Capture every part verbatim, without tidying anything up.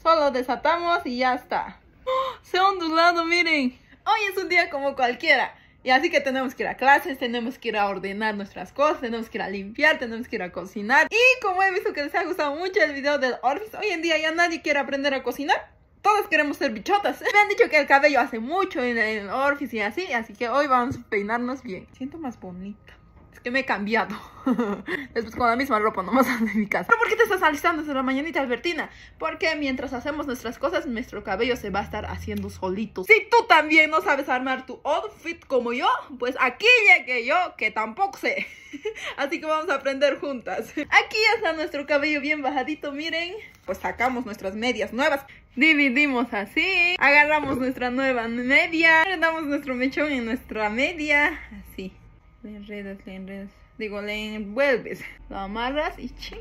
Solo desatamos y ya está. ¡Oh! Se ha ondulado, miren. Hoy es un día como cualquiera. Y así que tenemos que ir a clases, tenemos que ir a ordenar nuestras cosas, tenemos que ir a limpiar, tenemos que ir a cocinar. Y como he visto que les ha gustado mucho el video del Orfis, hoy en día ya nadie quiere aprender a cocinar. Todos queremos ser bichotas. Me han dicho que el cabello hace mucho en el Orfis y así, así que hoy vamos a peinarnos bien. Siento más bonita. Es que me he cambiado. Después con la misma ropa nomás ando en mi casa. ¿Pero por qué te estás alistando desde la mañanita, Albertina? Porque mientras hacemos nuestras cosas, nuestro cabello se va a estar haciendo solito. Si tú también no sabes armar tu outfit como yo, pues aquí llegué yo, que tampoco sé. Así que vamos a aprender juntas. Aquí está nuestro cabello bien bajadito, miren. Pues sacamos nuestras medias nuevas. Dividimos así. Agarramos nuestra nueva media. Le damos nuestro mechón en nuestra media. Así. Le enredas, le enredas. Digo, le envuelves. Lo amarras y ching.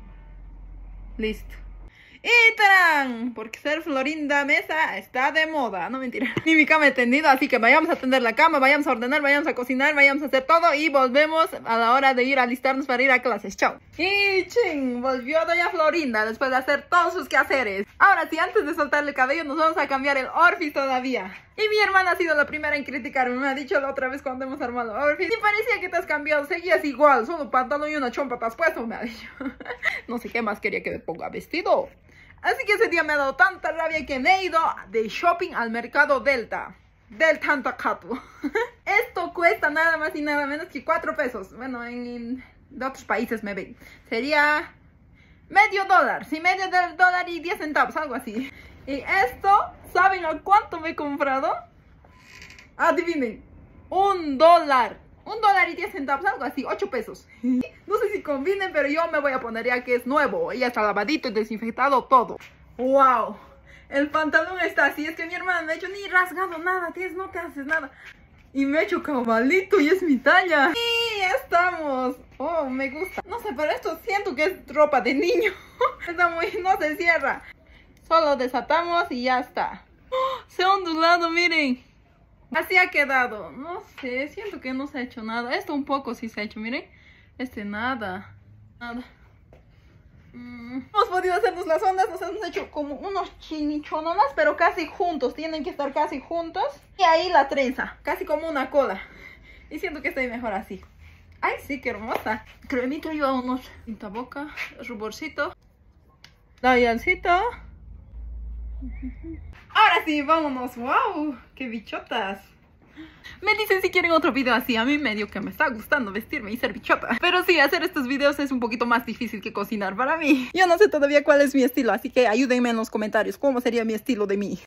Listo. ¡Y tarán! Porque ser Florinda Mesa está de moda. No, mentira. Ni mi cama he tendido, así que vayamos a tender la cama, vayamos a ordenar, vayamos a cocinar, vayamos a hacer todo y volvemos a la hora de ir a alistarnos para ir a clases. ¡Chao! Y ching, volvió doña Florinda después de hacer todos sus quehaceres. Ahora sí, antes de soltarle el cabello nos vamos a cambiar el Orfis todavía. Y mi hermana ha sido la primera en criticarme. Me ha dicho la otra vez cuando hemos armado Orfis. Y parecía que te has cambiado, seguías igual. Solo pantalón y una chompa te has puesto, me ha dicho. No sé qué más quería que me ponga vestido. Así que ese día me ha dado tanta rabia que me he ido de shopping al mercado Delta. Del Tantacato. Esto cuesta nada más y nada menos que cuatro pesos. Bueno, en, en de otros países me ven. Sería medio dólar. Sí, medio del dólar y diez centavos, algo así. Y esto, ¿saben a cuánto me he comprado? Adivinen. Un dólar. Un dólar y diez centavos, algo así, ocho pesos. No sé si combinen, pero yo me voy a poner ya que es nuevo. Ya está lavadito y desinfectado todo. ¡Wow! El pantalón está así. Es que mi hermana me ha hecho ni rasgado nada. Tienes, no te haces nada. Y me ha hecho cabalito y es mi talla. Y ya estamos. Oh, me gusta. No sé, pero esto siento que es ropa de niño. Está muy... no se cierra. Solo desatamos y ya está. ¡Oh! Se ha ondulado, miren. Así ha quedado. No sé, siento que no se ha hecho nada. Esto un poco sí se ha hecho, miren. Este nada. Nada. Mm. Hemos podido hacernos las ondas. Nos hemos hecho como unos chinichononas, pero casi juntos. Tienen que estar casi juntos. Y ahí la trenza. Casi como una cola. Y siento que estoy mejor así. Ay, sí, qué hermosa. Cremito y unos pintaboca. Ruborcito. Labialcito. Ahora sí, vámonos. ¡Wow! ¡Qué bichotas! Me dicen si quieren otro video así. A mí medio que me está gustando vestirme y ser bichota. Pero sí, hacer estos videos es un poquito más difícil que cocinar para mí. Yo no sé todavía cuál es mi estilo, así que ayúdenme en los comentarios cómo sería mi estilo de mí.